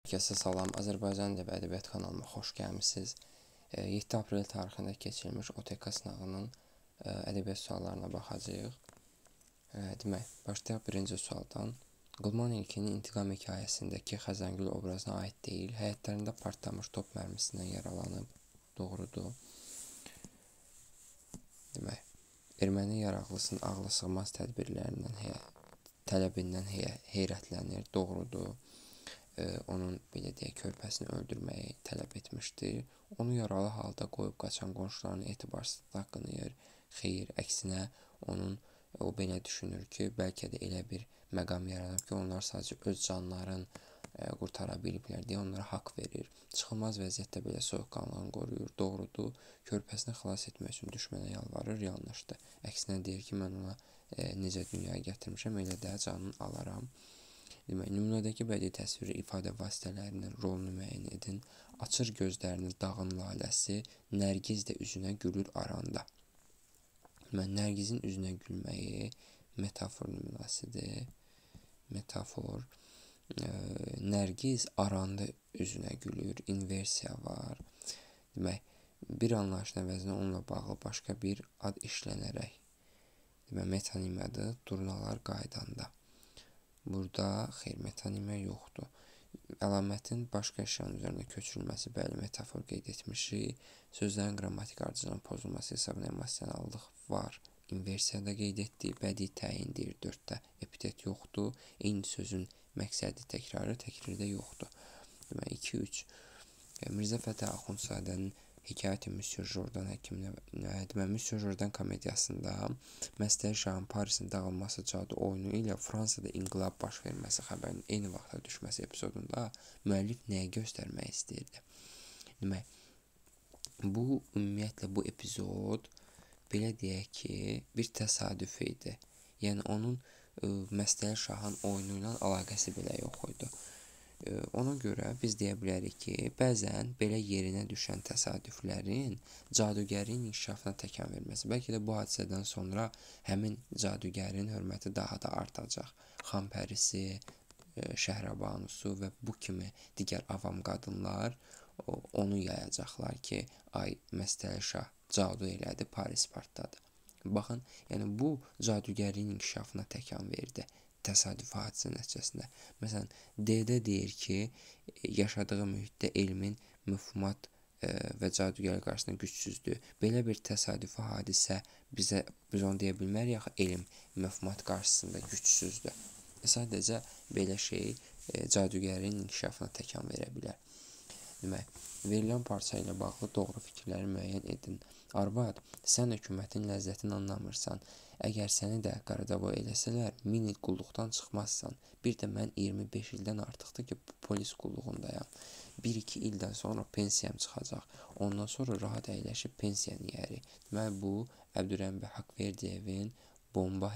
Herkese salam. Azərbaycan Dili və Ədəbiyyat kanalıma xoş gəlmisiniz. 7 aprel tarixində keçirilmiş OTK sınavının ədəbiyyat suallarına baxacağıq. Demək, başlayaq birinci sualdan. Qılman İlkinin İntiqam hekayəsindəki Xəzəngül obrazına aid deyil. Həyətlərində partlamış top mərmisindən yaralanıb. Doğrudur. Demək, erməni yaraqlısının ağla sığmaz tələbindən heyrətlənir. Doğrudur. Onun belə deyək, körpəsini öldürməyi tələb etmişdir. Onu yaralı halda qoyub qaçan qonşularının etibarsızlıqla qınayır. Xeyr, əksinə o belə düşünür ki, bəlkə də elə bir məqam yaranıb ki, onlar sadəcə öz canlarını qurtara biliblər deyə onlara haqq verir. Çıxılmaz vəziyyətdə belə soyuqqanlılığını qoruyur. Doğrudur, körpəsini xilas etmək üçün düşmənə yalvarır, yanlışdır. Əksinə deyir ki, mən ona necə dünyaya gətirmişəm, elə də canını alaram. Demək, nümunədəki bədii təsviri ifadə vasitələrinin rolunu müəyyən edin. Açır gözlərini dağın laləsi, Nərgiz də üzünə gülür aranda. Demək, Nərgizin üzünə gülməyi metafor nümunəsidir. Metafor. Nərgiz aranda üzünə gülür, inversiya var. Demək, bir anlayışın əvəzinə onunla bağlı başqa bir ad işlənərək. Demək, metonimiyadır, durnalar qaydanda. Burada xeyr, metonimiya yoxdur. Əlamətin başqa əşyanın üzərində köçürülməsi, bəli, metafor qeyd etmişik. Sözlərin qrammatik ardıcılığının pozulması hesabına emosionallıq var. İnversiyada qeyd etdik, bədii təyindir, 4-də epitet yoxdur. Eyni sözün məqsədi təkrarı, təkrirdə yoxdur. Demək, 2-3. Mirzə Fətəli Axundzadənin Hekayəti Müsyo Jordan həkiminə, demək, Müsyo Jordan komediyasında Məstəri Şahın Parisin dağılması cadu oyunu ilə Fransada inqilab baş verməsi xəbərinin eyni vaxtda düşməsi epizodunda müəllif nəyə göstərmək istəyirdi? Demək, ümumiyyətlə bu epizod belə deyək ki, bir təsadüf idi. Yəni, onun Məstəri Şahın oyunu ilə əlaqəsi belə yox idi. Ona görə biz deyə bilərik ki, bəzən belə yerinə düşən təsadüflərin cadugərin inkişafına təkan verməsi. Bəlkə də bu hadisədən sonra həmin cadugərin hörməti daha da artacaq. Xampərisi, Şəhrabanusu və bu kimi digər avam qadınlar onu yayacaqlar ki, ay Məstəri Şah cadu elədi, Paris partladı. Baxın, yəni bu cadugərin inkişafına təkan verdi. Təsadüfi hadisə nəticəsində. Məsələn, D-də deyir ki, yaşadığı mühitdə elmin məfhumat və cadugər qarşısında gücsüzdür. Belə bir təsadüfi hadisə biz onu deyə bilmərik, axı elm məfhumat qarşısında gücsüzdür. Sadəcə belə şey cadugərin inkişafına təkan verə bilər. Demək, verilən parça ilə bağlı doğru fikirləri müəyyən edin. Arvad, sən hökumətin ləzzətini anlamırsan. Əgər səni də qaradavoy eləsələr, 1000 il qulluqdan çıxmazsan. Bir də mən 25 ildən artıqdır ki, polis qulluğundayam. 1-2 ildən sonra pensiyam çıxacaq. Ondan sonra rahat əyləşib pensiyanı yeyərik. Demək, bu Əbdürrəhim bəy Haqverdiyevin Bomba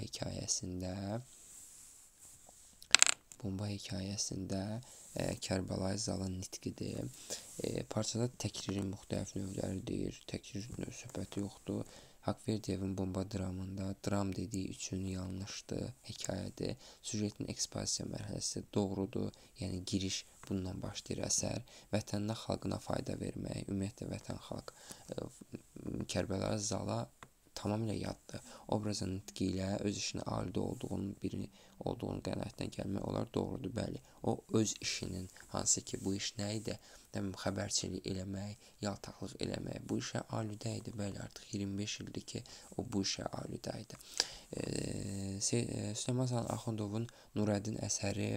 hekayəsində Kərbəlayı Zalın nitqidir. Parçada təkririn müxtəlif növləri deyir. Təkrir söhbəti yoxdur. Haqverdiyevin Bomba dramında dram dediyi üçün yanlışdır, hekayədir. Süjetin ekspozisiya mərhələsi doğrudur. Yəni, giriş bundan başlayır əsər. Vətəninə, xalqına fayda vermək, ümumiyyətlə vətən xalq. Kərbəlayı Zala tamamilə yaddır. Obrazın nitqi ilə öz işinin alidə olduğunu qənaətinə gəlmək olar, doğrudur, bəli. O, öz işinin, hansı ki, bu iş nə idi? Xəbərçilik eləmək, yaltaqlıq eləmək, bu işə alidə idi, bəli, artıq 25 ildir ki, o bu işə alidə idi. Süleyman Salman Axundovun Nurəddin əsəri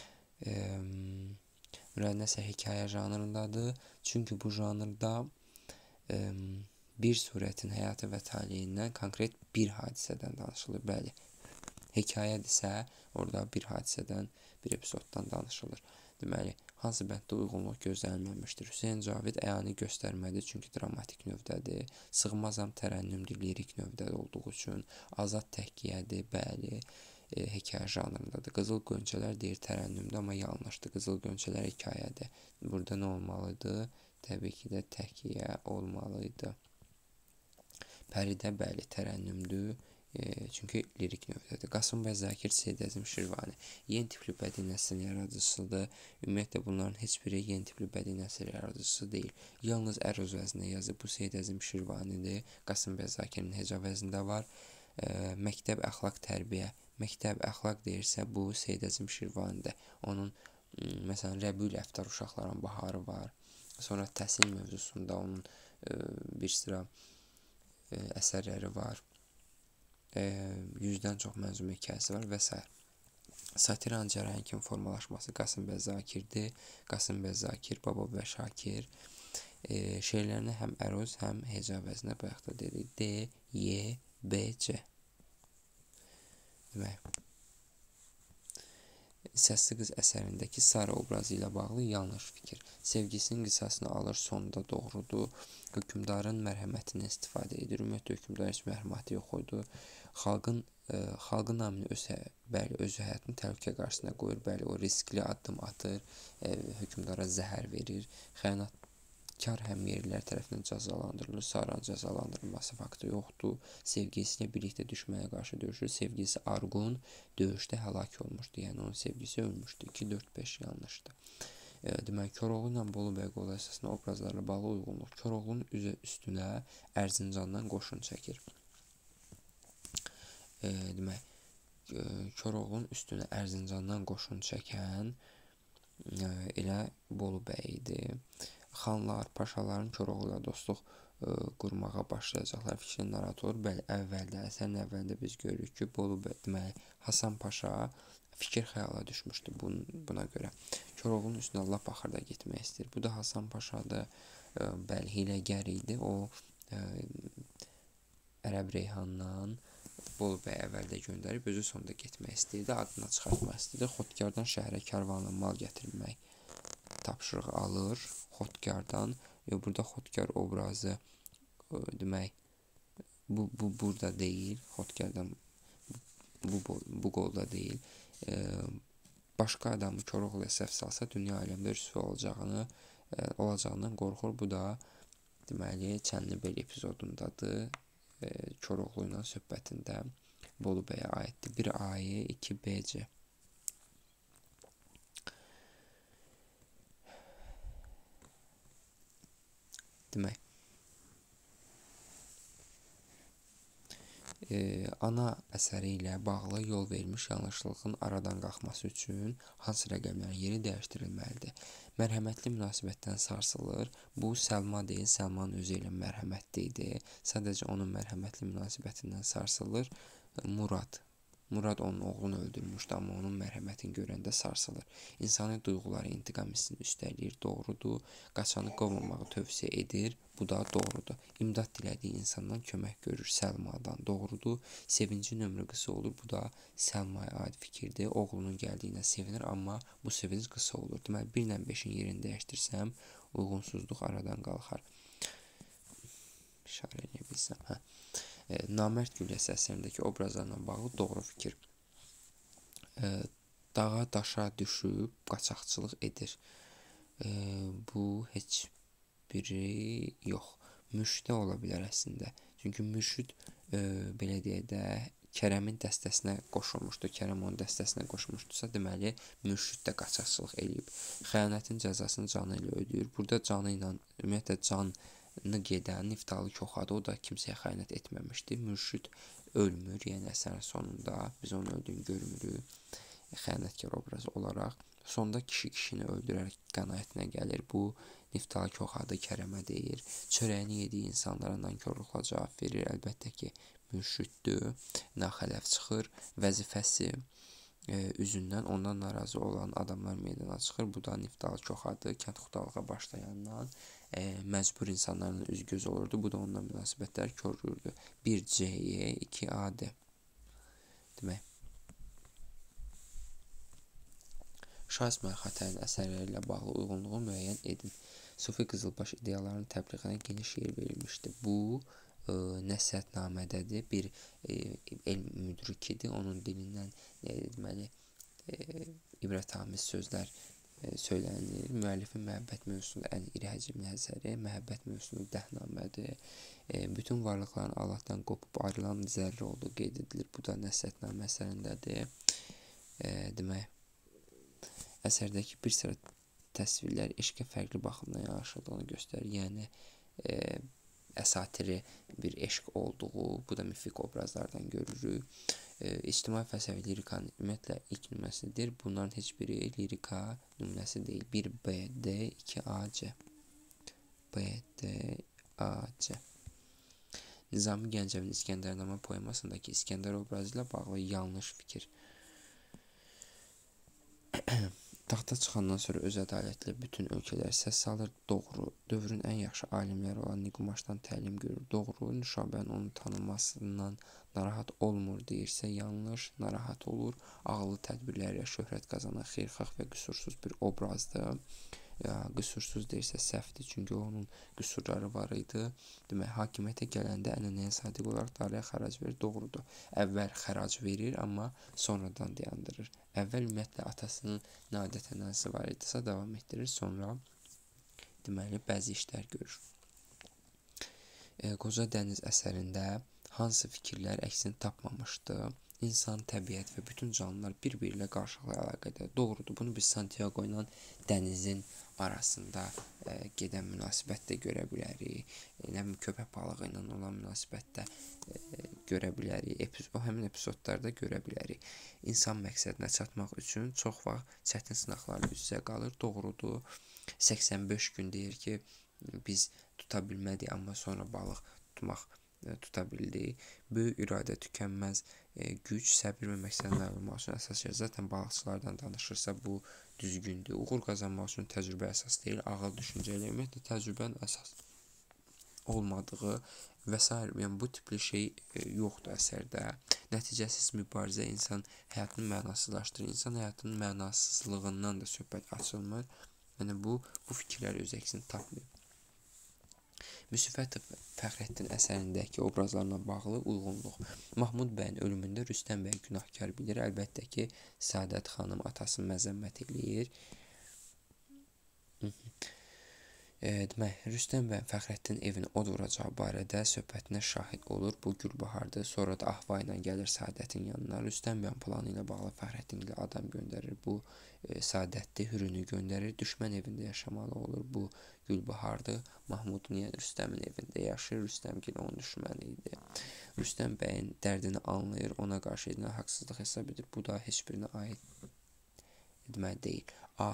hekayə janrındadır. Çünki bu janrda bir surətin həyatı və taleyindən konkret bir hadisədən danışılır, bəli. Hekayədirsə, orada bir hadisədən, bir epizoddan danışılır. Deməli, hansı bənddə uyğunluq gözlənilməmişdir? Hüseyn Cavid əyani göstərmədir, çünki dramatik növdədir. Sığmazam tərənnümdür, lirik növdədə olduğu üçün. Azad təhkiyədir, bəli, hekayə janrındadır. Qızıl Qönçələr deyir tərənnümdür, amma yanlışdır. Qızıl Qönçələr hekayədir. Burada nə olmalıdır? Təbii ki də təhkiyə olmalıydı. Pəridə, bəli, tərənnümdür, Çünki lirik növdədir. Qasım bəy Zakir, Seyid Əzim Şirvani yeni tipli bədii nəslin yaradıcısıdır. Ümumiyyətlə bunların heç biri yeni tipli bədii nəsil yaradıcısı deyil. Yalnız əruz vəznində yazıb bu Seyid Əzim Şirvanidir. Qasım bəy Zakirin heca vəznində var. Məktəb əxlaq tərbiyə. Məktəb əxlaq deyirsə bu Seyid Əzim Şirvanidir. Onun məsələn Rəbiül Əftar uşaqların baharı var. Sonra təhsil mövzusunda onun bir sıra əsərləri var. 100-dən çox mənzumə hekayəsi var və s. Satiranın cərəyan kimi formalaşması Qasım bəy Zakirdir. Qasım bəy Zakir, Baba və Şakir. Şeirlərinə həm əruz, həm heca vəznində bayaq da dedik. D, Y, B, C. Demək, Səsli qız əsərindəki Sara obrazı ilə bağlı yanlış fikir. Sevgisinin qisasını alır, sonunda doğrudur. Hökümdarın mərhəmətindən istifadə edir. Ümumiyyətlə, hökümdarın heç mərhəməti yox idi. Xalqın namını özü həyatını təhlükə qarşısına qoyur. Bəli, o riskli addım atır, hökümdara zəhər verir. Xəyanətkar həmyerlilər tərəfindən cəzalandırılır. Saranın cəzalandırılması faktı yoxdur. Sevgilisiyle birlikdə düşməyə qarşı döyüşür. Sevgilisi Arqun döyüşdə həlak olmuşdu. Yəni onun sevgilisi ölmüşdü. 2, 4, 5 yanlışdır. Demək, Koroğlu ilə Bolu bəy qolu əsasında obrazlarla bağlı uyğunluq. Koroğlunun üstünə Ərzincandan qoşun çəkir. Demək, Koroğlunun üstünə Ərzincandan qoşun çəkən elə Bolu bəy idi. Xanlar, paşaların Koroğlu ilə dostluq qurmağa başlayacaqlar. Fikrin narahat olur. Bəli, əsərin əvvəlində biz görürük ki, Bolu bəy, demək, Hasan Paşa fikir xəyala düşmüşdü buna görə. Koroğlunun üstünə lap axırda getmək istəyir. Bu da Hasan Paşadır. Bəli, hiləgər idi. O, Ərəb Reyhandan Bolu bəy əvvəldə göndərib, özü sonunda getmək istəyirdi, adına çıxartmaq istəyirdi. Xotkardan şəhərə karvanla mal gətirmək tapşırıq alır. Xotkardan, burada Xotkar obrazı demək, burada deyil, Xotkardan bu qolda deyil. Başqa adamı Koroğluya səhv salsa dünya aləmdə rüsvə olacağından qorxur. Bu da deməli Çənlibel epizodundadır. Koroğlu ilə söhbətində Bolu bəyə aiddir. 1 A-yə 2 B-C. Demək, ana əsəri ilə bağlı yol vermiş yanlışlığın aradan qalxması üçün hansı rəqəmlərin yeri dəyişdirilməlidir? Mərhəmətli münasibətdən sarsılır. Bu Səlma deyil, Səlmanın özü ilə mərhəmətli idi. Sadəcə onun mərhəmətli münasibətindən sarsılır. Murad onun oğlunu öldürmüşdü, amma onun mərhəmətini görəndə sarsılır. İnsani duyğuları intiqam hissini üstələyir, doğrudur. Qaçanı qovmamağı tövsiyə edir, bu da doğrudur. İmdad dilədiyi insandan kömək görür, Səlmadan, doğrudur. Sevinci nömrə qısa olur, bu da Səlmaya aid fikirdir. Oğlunun gəldiyinə sevinir, amma bu sevinç qısa olur. Deməli, 1 ilə 5-in yerini dəyişdirsəm, uyğunsuzluq aradan qalxar. İşarə edə bilsəm, Namərd Gülləsi əsərindəki obrazlarla bağlı doğru fikir. Dağa, daşa düşüb qaçaqçılıq edir. Bu heç biri yox. Mürşidə ola bilər əslində. Çünki mürşid, belə deyək də, Kərəmin dəstəsinə qoşulmuşdu. Kərəm onun dəstəsinə qoşulmuşdursa, deməli, mürşid də qaçaqçılıq edib. Xəyanətin cəzasını canı ilə ödəyir. Burada canı ilə, ümumiyyətlə, canı gedən Niftalı Koxadı, o da kimsəyə xəyanət etməmişdi. Mürşid ölmür, yəni əsərin sonunda biz onun öldüyünü görmürük. Xəyanətkar obrazı olaraq. Sonda kişini öldürərək qənaətinə gəlir. Bu, Niftalı Koxadı Kərəmə deyir. Çörəyini yediyi insanlara nankorluqla cavab verir. Əlbəttə ki, mürşiddür. Naxələf çıxır. Vəzifəsi üzündən ondan narazı olan adamlar meydana çıxır. Bu da Niftalı Koxadı kənd xudalığa başlayandan məcbur insanların üz-göz olurdu. Bu da onunla münasibətlər korluyurdu. 1 C-yə 2 A-D. Demək, Şah İsmayıl Xətərin əsərləri ilə bağlı uyğunluğu müəyyən edin. Sufi Qızılbaş ideyalarının təbliğinə geniş yer verilmişdir. Bu, nəsihətnamədədir. Bir elm müdrikidir. Onun dilindən deməli, ibrətamiz sözlər söylənilir. Müəllifin məhəbbət mövzusunda ən iri həcmli əsəri məhəbbət mövzusunda Dəhnamədir. Bütün varlıqların Allahdan qopub ayrılan zərrə olduğu qeyd edilir. Bu da Nəsihətnamə əsərindədir. Demək, əsərdəki bir sıra təsvirlər eşqə fərqli baxımdan yanaşıldığını göstərir. Yəni, əsatiri bir eşq olduğu, bu da mifik obrazlardan görürük. İctimai fəlsəfi lirikanın ümumiyyətlə ilk nümunəsidir. Bunların heç biri lirika nümunəsi deyil. 1 BD, 2 AC. BD, AC. Nizami Gəncəvin İskəndərnamə poemasındakı İskəndər obrazı ilə bağlı yanlış fikir. Taxta çıxandan sonra öz ədalətlə bütün ölkələr səs salır. Doğru. Dövrün ən yaxşı alimləri olan Niqumaşdan təlim görür. Doğru. Nüşabənin onu tanınmasından narahat olmur deyirsə yanlış. Narahat olur. Ağıllı tədbirlərlə şöhrət qazanan xeyirxah və qüsursuz bir obrazdır. Qüsursuz deyirsə səhvdir, çünki onun qüsurları var idi. Demək, hakimiyyətə gələndə ənənəyə sadiq olaraq darıya xərac verir. Doğrudur. Əvvəl xərac verir, amma sonradan dayandırır. Əvvəl ümumiyyətlə atasının nə adət-ənənəsi var idisə davam etdirir, sonra deməli bəzi işlər görür. Qoca Dəniz əsərində hansı fikirlər əksini tapmamışdı? İnsan, təbiət və bütün canlılar bir-biri ilə qarşılıqlı əlaqədə. Doğrudur. Bunu biz Santiago ilə dənizin arasında gedən münasibətdə görə bilərik. Köpək balığı ilə olan münasibətdə görə bilərik. O həmin epizodlarda görə bilərik. İnsan məqsədinə çatmaq üçün çox vaxt çətin sınaqlarla üz-üzə qalır. Doğrudur. 85 gün deyir ki, biz tuta bilmədik, amma sonra balıq tuta bildik. Böyük iradə, tükənməz güc, səbir və məqsədin ayrılmaq üçün əsas yer. Zaten balıqçılardan danışırsa bu düzgündür. Uğur qazanmaq üçün təcrübə əsas deyil, ağıl düşüncə ilə. Ümumiyyətlə, təcrübənin əsas olmadığı və s. Yəni, bu tipli şey yoxdur əsərdə. Nəticəsiz mübarizə insan həyatını mənasızlaşdırır. İnsan həyatının mənasızlığından da söhbət açılmır. Yəni, bu fikirlər öz əksini tapmıyor. Müsifət Fəxrəddin əsərindəki obrazlarla bağlı uyğunluq. Mahmud bəyin ölümündə Rüstəm bəy günahkar bilir. Əlbəttə ki, Səadət xanım atasını məzəmmət eləyir. Demək, Rüstəm bəy Fəxrəddin evini od vuracağı barədə söhbətinə şahid olur. Bu Gülbahardır. Sonra da Ahva ilə gəlir Səadətin yanına. Rüstəm bəyin planı ilə bağlı Fəxrəddin ilə adam göndərir. Bu Səadətli Hürünü göndərir. Düşmən evində yaşamalı olur. Bu Gülbahardır. Mahmudun, yəni Rüstəmin evində yaşayır. Rüstəmgil onun düşməni idi. Rüstəm bəyin dərdini anlayır. Ona qarşı edilən haqsızlıq hesab edir. Bu da heç birinə aid etmək deyil.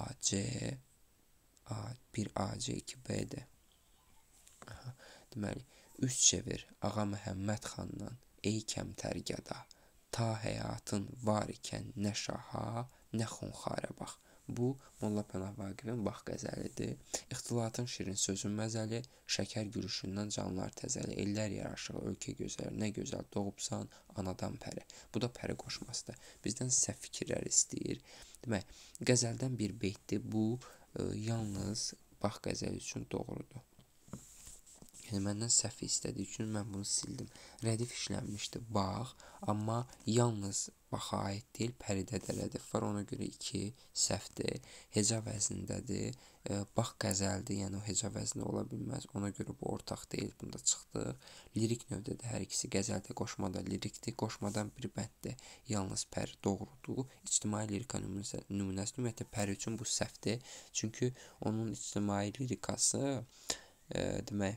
Bir AC, 2 BD. Deməli, üç çevir Ağa Məhəmməd xandan, ey kəmtər gəda, ta həyatın var ikən nə şaha, nə xunxarə bax. Bu, Molla Pənah Vaqifin bax qəzəlidir. İxtilatın şirin sözün məzəli, şəkər gülüşündən canlar təzəli, ellər yaraşıq, ölkə gözəl, nə gözəl doğubsan, anadan pəri. Bu da pəri qoşmasıdır. Bizdən səhv fikirlər istəyir. Demək, qəzəldən bir beytdir. Bu, yalnız bax qəzəli üçün doğrudur. Yəni, məndən səhv istədiyi üçün mən bunu sildim. Rədif işlənmişdir, bax, amma yalnız baxa aid deyil, pəridə də rədif var, ona görə 2 səhvdir. Heca vəznindədir, bax qəzəldir, yəni o heca vəzni ola bilməz, ona görə bu ortaq deyil, bunda çıxdıq. Lirik növdə də hər ikisi qəzəldə, qoşmada lirikdir, qoşmadan bir bənddir, yalnız pəri doğrudur. İctimai lirika nümunəsi, ümumiyyətlə pəri üçün bu səhvdir, çünki onun ictimai lirikası, demək,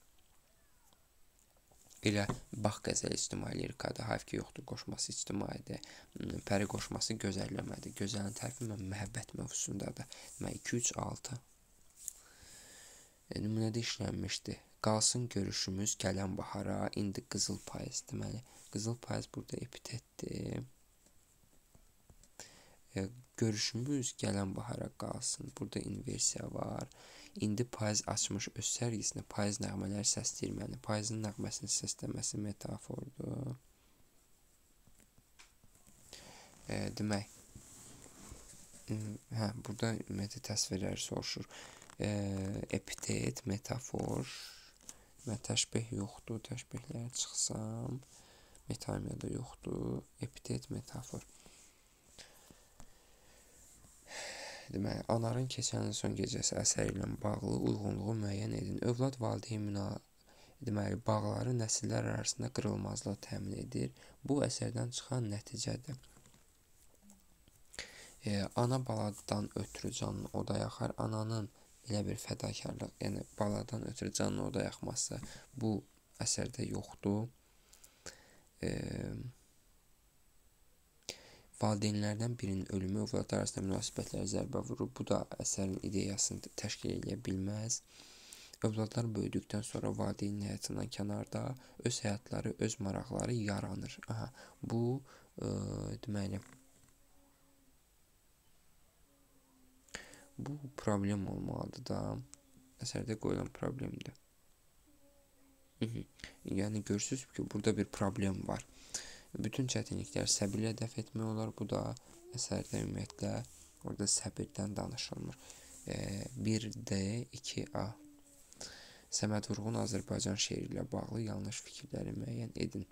elə bax qəzəl ictimai lirikadır, hayf ki yoxdur, qoşması ictimaidir, pəri qoşması gözəlləmədir. Gözəlin tərəfi məhəbbət mövzusundadır. Demək, 2-3-6 nümunədə işlənmişdir. Qalsın görüşümüz gələn bahara, indi qızıl payız. Deməli, qızıl payız burada epitetdir. Görüşümüz gələn bahara qalsın. Burada inversiya var. İndi payız açmış öz sərgisində payız nəğmələri səsləyir məni. Payızın nəğməsini səsləməsi metafordur. Demək, burada ümumiyyətlə təsvirləri soruşur. Epitet, metafor, təşbih yoxdur. Təşbihlərə çıxsam, metamiyada yoxdur. Epitet, metafor. Deməli, Anarın keçən son gecəsi əsəri ilə bağlı uyğunluğu müəyyən edin. Övlad valideyn bağları nəsillər arasında qırılmazlığı təmin edir. Bu əsərdən çıxan nəticədir. Ana baladan ötürü canını oda yaxar. Ananın elə bir fədakarlıq, yəni baladan ötürü canını oda yaxması bu əsərdə yoxdur. Valideynlərdən birinin ölümü övladlar arasında münasibətlərə zərbə vurur. Bu da əsərin ideyasını təşkil edə bilməz. Övladlar böyüdükdən sonra valideynin həyatından kənarda öz həyatları, öz maraqları yaranır. Bu deməli bu problem olmalıdır da. Əsərdə qoyulan problemdir. Yəni görürsünüz ki, burada bir problem var. Bütün çətinliklər səbirlə dəf etmək olar. Bu da əsərdə ümumiyyətlə orada səbirdən danışılmır. 1D, 2A. Səməd Vurğun Azərbaycan şeiri ilə bağlı yanlış fikirləri müəyyən edin.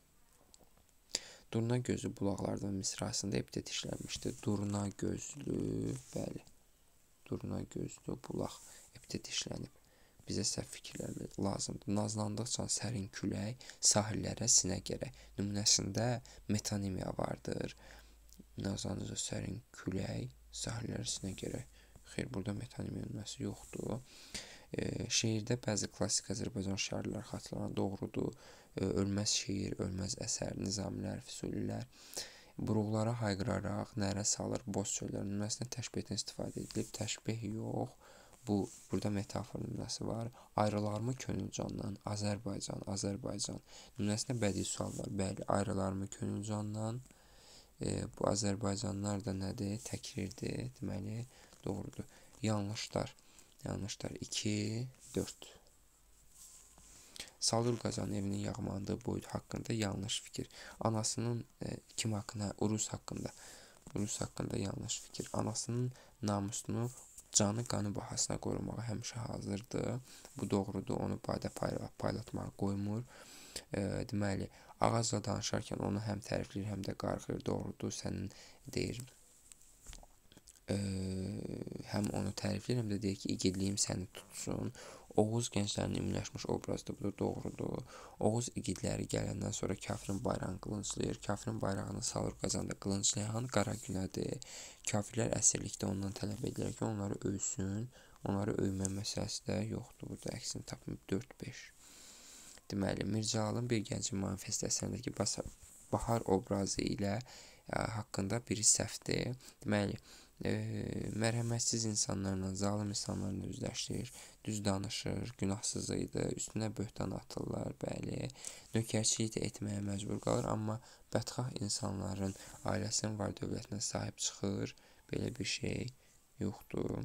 Durna gözlü bulaqlardan misrasında epitet işlənmişdir. Durna gözlü, bəli. Durna gözlü bulaq epitet işlənib. Bizə səhv fikirlər lazımdır. Nazlandıqca sərin külək, sahillərə sinə gərək. Nümunəsində metonimiya vardır. Nazlandıqca sərin külək, sahillərə sinə gərək. Xeyr, burada metonimiya nümunəsi yoxdur. Şeirdə bəzi klassik Azərbaycan şairlər xatırlanan doğrudur. Ölməz şeir, ölməz əsər, Nizamilər, Füsulilər. Buruqlara hayqıraraq nərə salır boz çöllər. Nümunəsində təşbehdən istifadə edilib. Təşbeh yox. Burada metafor nümunəsi var. Ayrılarmı könül candan, Azərbaycan, Azərbaycan. Nümunəsində bədii sual var. Bəli, ayrılarmı könül candan. Bu Azərbaycanlar da nədir? Təkrirdir. Deməli, doğrudur. Yanlışlar. 2, 4. Salur Qazanın evinin yağmalandığı boyut haqqında yanlış fikir. Anasının kim haqqında? Urus haqqında. Urus haqqında yanlış fikir. Anasının namusunu canı qanı bahasına qorumağa həmişə hazırdır. Bu doğrudur. Onu badə paylatmağa qoymur. Deməli, ağacla danışarkən onu həm tərifləyir, həm də qarğıyır. Doğrudur. Sənin deyir, həm onu tərifləyir, həm də deyir ki, igidliyim səni tutsun. Oğuz gənclərinin ümumiləşmiş obrazdır. Bu da doğrudur. Oğuz igidləri gələndən sonra kafirin bayrağını qılınclayır. Kafirin bayrağını Salur Qazanda qılınclayan Qara Günədir. Kafirlər əsirlikdə ondan tələb edirlər ki, onları övsün. Onları övmə məsələsi də yoxdur. Burada əksini tapmayıb 4-5. Deməli, Mircəlalın Bir Gəncin Manifesti əsərindəki bahar obrazı ilə haqqında biri səhvdir. Deməli, mərhəmətsiz insanlarla, zalim insanlarla üzləşir, düz danışır, günahsız idi, üstünə böhtan atırlar, bəli, nökərçilik də etməyə məcbur qalır, amma bədxah insanların ailəsinin var dövlətinə sahib çıxır, belə bir şey yoxdur.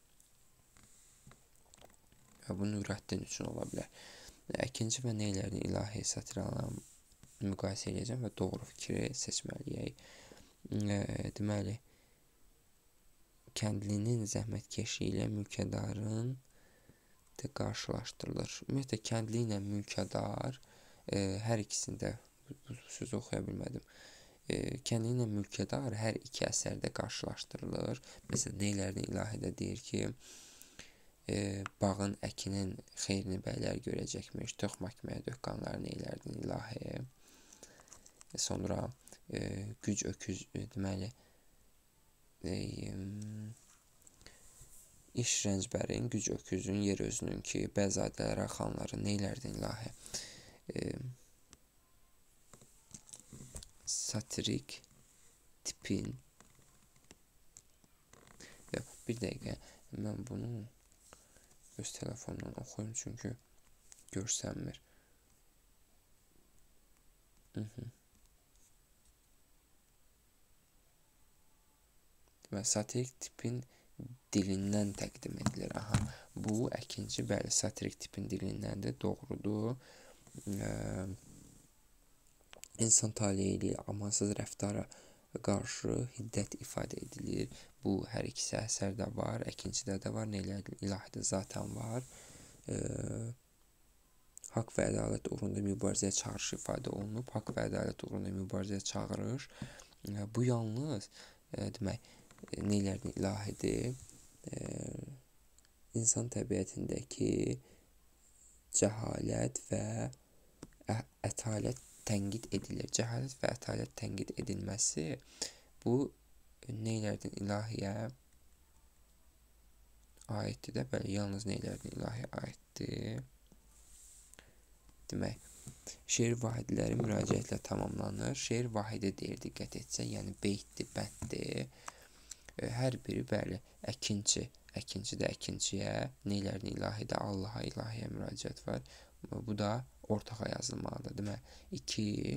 Bu Nurəddin üçün ola bilər. Əkinçi və Neylərin ilahi satiralarla müqayisə edəcəm və doğru fikri seçməliyik. Deməli, kəndlinin zəhmətkeşi ilə mülkədarın da qarşılaşdırılır. Ümumiyyətlə, kəndli ilə mülkədar hər ikisində, bu sözü oxuya bilmədim. Kəndli ilə mülkədar hər iki əsərdə qarşılaşdırılır. Məsələn, Neylərin ilahidə deyir ki, bağın əkinin xeyrini bəylər görəcəkmiş, toxmaq döqqanları Neylərin ilahi. Sonra güc öküz, deməli, İş rəncbərin, güc öküzün, yer özünün ki, bəzadələrə, xanların Neylərdin ilahi. Satirik tipin. Bir dəqiqə, mən bunu öz telefondan oxuyum, çünki görsənmir. Və satirik tipin dilindən təqdim edilir. Bu əkinci, bəli, satirik tipin dilindəndir, doğrudur. İnsan taleyi ilə amansız rəftara qarşı hiddət ifadə edilir. Bu hər ikisi əsərdə var, əkincidə də var, Neylərin ilahidə zaten var. Haqq və ədalət uğrunda mübarizəyə çağırış ifadə olunub. Haqq və ədalət uğrunda mübarizəyə çağırış. Bu yalnız demək, neylərdən ilahidir? İnsan təbiətindəki cəhalət və ətalət tənqid edilir. Cəhalət və ətalət tənqid edilməsi bu neylərdən ilahiyə aiddir də, bəli, yalnız neylərdən ilahiyə aiddir. Demək, şeir vahidləri müraciətlə tamamlanır. Şeir vahidi deyir, diqqət etsə, yəni beytdir, bənddir. Hər biri, bəli, əkinçi də əkinçiyə, neylərdən ilahidə, Allaha, ilahiyə müraciət var. Bu da ortağa yazılmalıdır. Demək, 2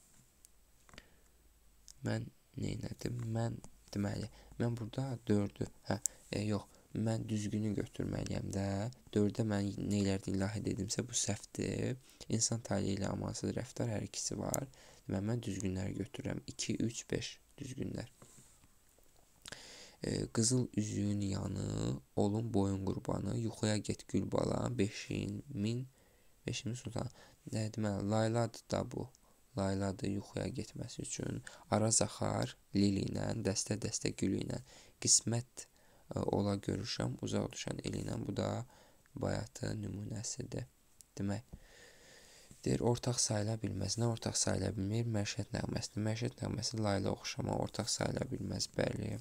mən neynədim? Deməli, mən burada 4-ü, yox, mən düzgünü götürməliyəm də. 4-də mən neylərdən ilahi dedimsə, bu səhvdir. İnsan tali ilə amansız rəftar hər ikisi var. Deməli, mən düzgünləri götürürəm. 2, 3, 5 düzgünlər. Qızıl üzüyün yanı, olun boyun qurbanı, yuxuya get gül balam, beşimin sultanı. Deməli, layladır da bu. Layladır yuxuya getməsi üçün. Araz axar lil ilə, dəstə gül ilə. Qismət ola görüşəm, uzaq düşən el ilə. Bu da bayatı nümunəsidir. Demək, deyir, ortaq sayıla bilməz. Nə ortaq sayıla bilmir? Məişət nəğməsidir. Məişət nəğməsi layla oxşama ortaq sayıla bilməz, bəli.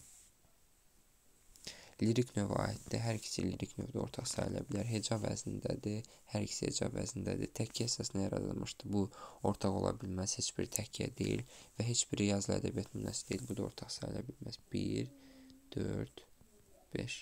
Lirik növə aiddir. Hər ikisi lirik növdə ortaq sayıla bilər. Heca vəznindədir. Hər ikisi heca vəznindədir. Təkkiyə əsasına yaradılmışdır. Bu ortaq ola bilməz. Heç biri təkkiyə deyil və heç biri yazılı ədəbiyyat nümunəsi deyil. Bu da ortaq sayıla bilməz. 1, 4, 5.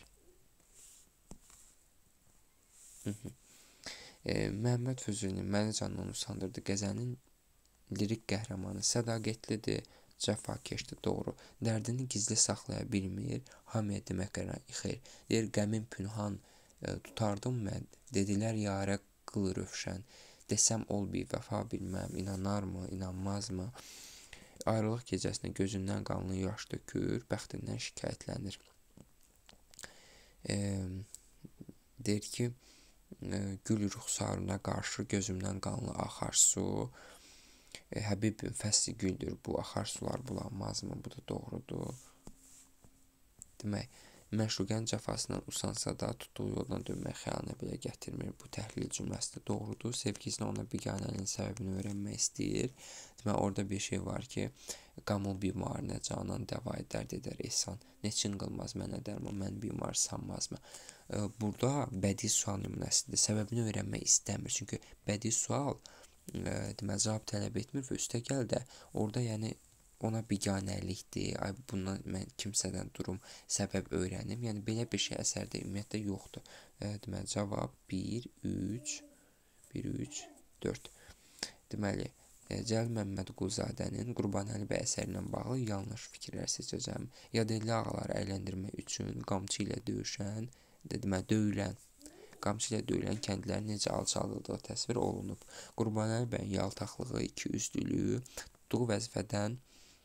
Məhəmməd Füzulinin Məni canını usandırdı qəzəlinin lirik qəhrəmanı sədaqətlidir. Cəfakeşdir, doğru. Dərdini gizli saxlaya bilmir, hamıya demək xeyr. Deyir, qəmin pünhan tutardım mən, dedilər yarə qıl rövşən. Desəm ol bir vəfa bilməm, inanarmı, inanmazmı? Ayrılıq gecəsində gözündən qanlı yaş dökür, bəxtindən şikayətlənir. Deyir ki, gül ruxsarına qarşı gözümdən qanlı axar su. Həbibim fəsli güldür, bu axar sular bulanmazmı? Bu da doğrudur. Demək, məşuqənin cəfasından usansa da tutduğu yoldan dönmək xəyaline belə gətirmir. Bu təhlil cümləsi də doğrudur. Sevgilisine ona biganəliyin səbəbini öyrənmək istəyir. Demək, orada bir şey var ki, qamul bimarına canan dəvayı dərd edər ehsan. Neçin qılmaz mənə dərman, mən bimar sanmazmı? Burada bədii sual nümunəsidir. Səbəbini öyrənmək istəmir. Çünki bədii sual deməli, cavab tələb etmir və üstəgəl də orada yəni ona biganəlikdir, bundan mən kimsədən durum, səbəb öyrənim. Yəni, belə bir şey əsərdə ümumiyyətlə yoxdur. Deməli, cavab 1, 3, 4. Deməli, Cəlil Məmmədquluzadənin Qurbanəli bəy əsəri ilə bağlı yanlış fikirlər seçəcəm. Yadelli ağaları əyləndirmək üçün qamçı ilə döyüşən, deməli, döyülən, qamçı ilə döyülən kəndlərin necə alçaldığı təsvir olunub. Qurbanəli bəyin yaltaqlığı, ikiyüzlülüyü, tutduğu vəzifədə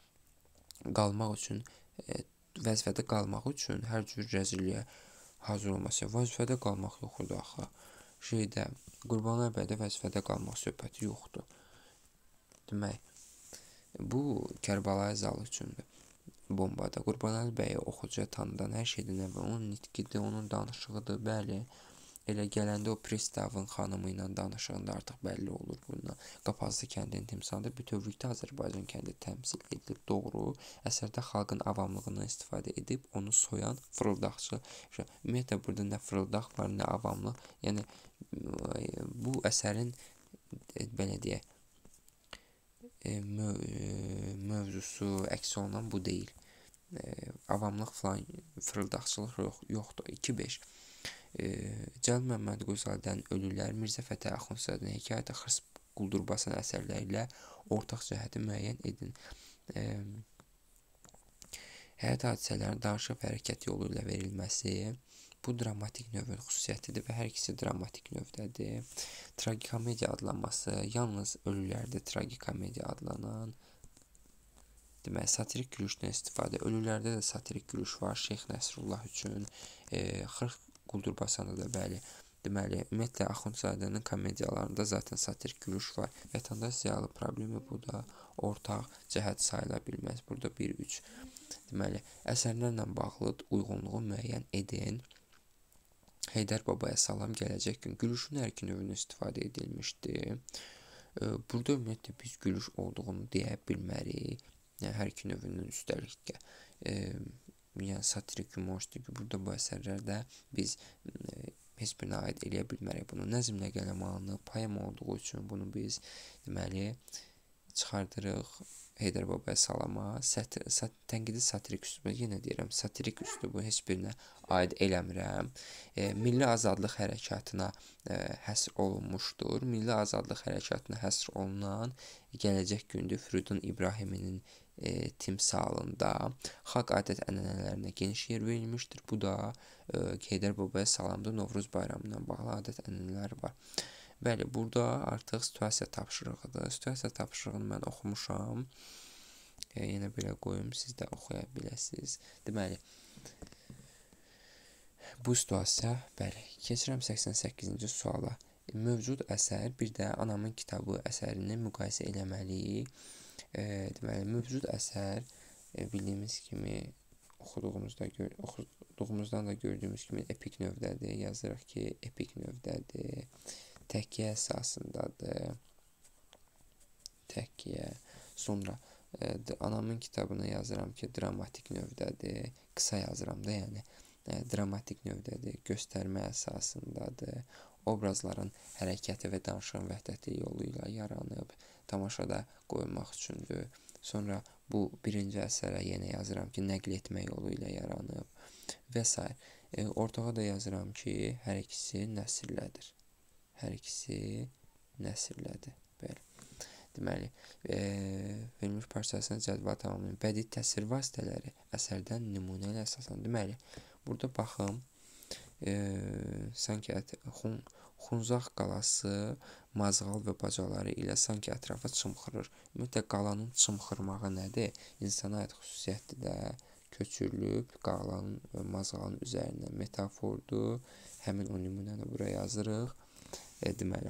qalmaq üçün hər cür rəzilliyə hazır olması. Vəzifədə qalmaq yoxdur axı. Qurbanəli bəydə vəzifədə qalmaq söhbəti yoxdur. Demək, bu Kərbəlayı Zal üçündür. Bombada Qurbanəli bəyi oxucuya tanıdan hər şeydən əvvəl onun nitqidir, onun danışığıdır, bəli. Elə gələndə o pristavın xanımı ilə danışığında artıq bəlli olur bundan. Qapazlı kəndinin timsalıdır. Bütövlükdə Azərbaycan kəndi təmsil edilir, doğru. Əsərdə xalqın avamlığından istifadə edib onu soyan fırıldaqçı. Ümumiyyətlə, burada nə fırıldaq var, nə avamlıq. Yəni, bu əsərin, belə deyək, mövzusu, əksi olunan bu deyil. Avamlıq falan, fırıldaqçılıq yoxdur. 2-5. Cəlil Məmmədquluzadənin Ölülər, Mirzə Fətəli Axundzadənin Hekayət-i Xırs Quldurbasan əsərləri ilə ortaq cəhəti müəyyən edin. Həyat hadisələrinin danışıq və hərəkət yolu ilə verilməsi bu dramatik növün xüsusiyyətidir və hər ikisi dramatik növdədir. Tragikomediya adlanması yalnız Ölülərdə tragikomediya adlanan. Demək, satirik gülüşdən istifadə. Ölülərdə də satirik gülüş var Şeyx Nəsrullah üçün. Xırx Quldurbasanı da bəli. Deməli, ümumiyyətlə, Axundzadənin komediyalarında zaten satirik gülüş var. Vətəndaş ziyalı problemi bu da ortaq cəhət sayıla bilməz. Burada 1-3. deməli, əsərlərlə bağlı uyğunluğu müəyyən edin. Heydər Babaya salam, gələcək gün. Gülüşün hər iki növünü istifadə edilmişdir. Burada ümumiyyətlə biz gülüş olduğunu deyə bilmərik. Yəni, hər iki növünün üstəlikdə. Yəni, satirik humoristik. Burada bu əsərlərdə biz heç birinə aid eləyə bilmərik bunu. Nəzmlə qələm alınıb, poema olduğu üçün bunu biz deməli çıxardırıq Heydər Babaya salama. Tənqidi satirik üslubu, yenə deyirəm, satirik üslubu heç birinə aid eləmirəm. Milli azadlıq hərəkatına həsr olunmuşdur. Milli azadlıq hərəkatına həsr olunan gələcək gündür Firidun İbrahiminin timsalında xalq adət-ənənələrinə geniş yer verilmişdir. Bu da Heydər Babaya salamda Novruz bayramından bağlı adət-ənənələr var. Bəli, burada artıq situasiya tapşırığıdır. Situasiya tapşırığını mən oxumuşam. Yenə belə qoyum, siz də oxuya biləsiniz. Deməli, bu situasiya, bəli, keçirəm 88-ci suala. Mövcud əsər, bir də Anamın kitabı əsərini müqayisə eləməliyik. Deməli, mövcud əsər bildiyimiz kimi, oxuduğumuzdan da gördüyümüz kimi epik növdədir. Yazırıq ki, epik növdədir. Təhkiyə əsasındadır. Təhkiyə. Sonra Anamın kitabına yazıram ki, dramatik növdədir. Qısa yazıram da, yəni. Dramatik növdədir. Göstərmə əsasındadır. Obrazların hərəkəti və danışığın vəhdəti yolu ilə yaranıb. Tamaşada qoyulmaq üçündür. Sonra bu birinci əsərə yenə yazıram ki, nəql etmə yolu ilə yaranıb. Və s. Ortağa da yazıram ki, hər ikisi nəsrlədir. Hər ikisi nəsrlədir. Bəli. Deməli, verilmiş parçasının cədvəl tamamlayın. Bədii təsvir vasitələri əsərdən nümunə ilə əsaslanır. Deməli, burada baxım, sanki Xunzaq qalası mazğal və bacaları ilə sanki ətrafa çımxırır. Ümumiyyətlə, qalanın çımxırmağı nədir? İnsana aid xüsusiyyətdir də, köçürülüb qalanın və mazğalın üzərinə metafordur. Həmin o nümunəni buraya yazırıq. Deməli,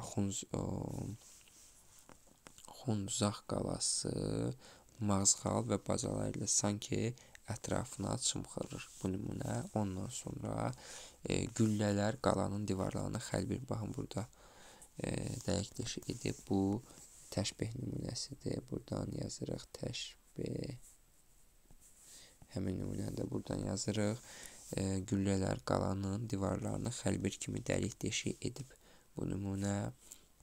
Xunzaq qalası mazğal və bacaları ilə sanki ətrafına çımxırır bu nümunə. Ondan sonra güllələr qalanın divarlarına xəlbir. Baxın, burada dəqiqləş edib. Bu təşbeh nümunəsidir. Buradan yazırıq təşbeh. Həmin nümunəni də buradan yazırıq. Güllələr qalanın divarlarını xəlbir kimi dəlik deşik edib. Bu nümunə.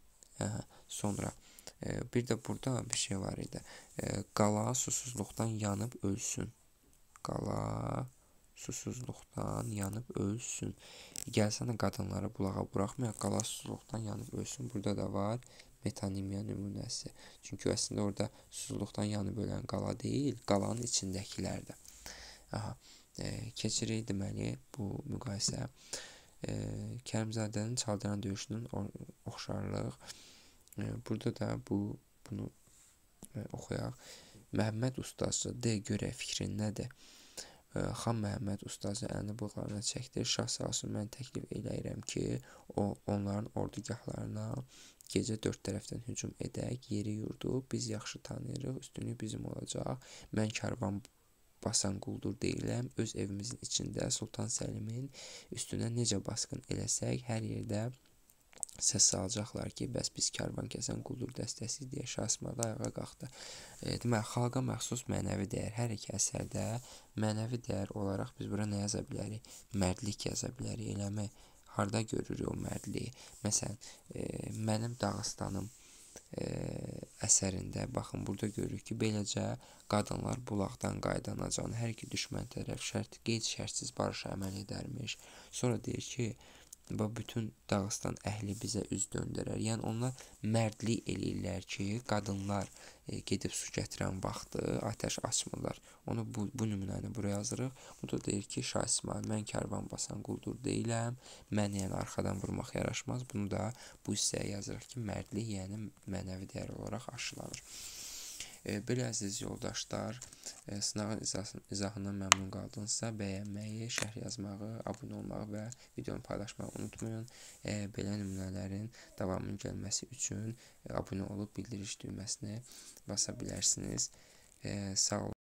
Sonra bir də burada bir şey var idi. Qala susuzluqdan yanıb ölsün. Qala susuzluqdan yanıb ölsün. Gəlsənə qadınları bulağa buraxmayaq, qala susuzluqdan yanıb ölsün. Burada da var metonimiya nümunəsi. Çünki əslində orada susuzluqdan yanıb ölən qala deyil, qalanın içindəkilərdir. Keçirik deməli bu müqayisə. Kərimzadənin Çaldıran döyüşünün oxşarlıq. Burada da bunu oxuyaq. Məhəmməd ustası, de görək fikrin nədir? Xan Məhəmməd ustası əlini bığlarına çəkdir. Şah sağ olsun, mən təklif eləyirəm ki, onların ordugahlarına gecə 4 tərəfdən hücum edək, yeri yurdu biz yaxşı tanıyırıq, üstünlük bizim olacaq. Mən karvan basan quldur deyiləm, öz evimizin içində Sultan Səlimin üstünə necə basqın eləsək, hər yerdə səs salacaqlar ki, bəs biz karvan kəsən quldur dəstəsi deyə Şah İsmayıl ayağa qalxdı. Deməli, xalqa məxsus mənəvi dəyər. Hər iki əsərdə mənəvi dəyər olaraq biz bura nə yaza bilərik? Mərdlik yaza bilərik, eləmi? Harda görürük o mərdliyi? Məsələn, Mənim Dağıstanım əsərində, baxın, burada görürük ki, beləcə qadınlar bulaqdan qaydanacağını, hər iki düşmən tərəf qeyd-şərtsiz barışa əməl edərmiş. Sonra deyir ki, bütün Dağıstan əhli bizə üz döndərər. Yəni, onlar mərdlik eləyirlər ki, qadınlar gedib su gətirən vaxtı atəş açmırlar. Onu bu nümunəni buraya yazırıq. Bu da deyir ki, Şah İsmayıl, mən karvan basan quldur deyiləm, mən yəni arxadan vurmaq yaraşmaz. Bunu da bu hissəyə yazırıq ki, mərdlik yəni mənəvi dəyər olaraq aşılanır. Belə əziz yoldaşlar, sınağın izahından məmnun qaldınızsa, bəyənməyi, şərh yazmağı, abunə olmağı və videonu paylaşmağı unutmayın. Belə nümunələrin davamının gəlməsi üçün abunə olub bildiriş düyməsini basa bilərsiniz. Sağ olun.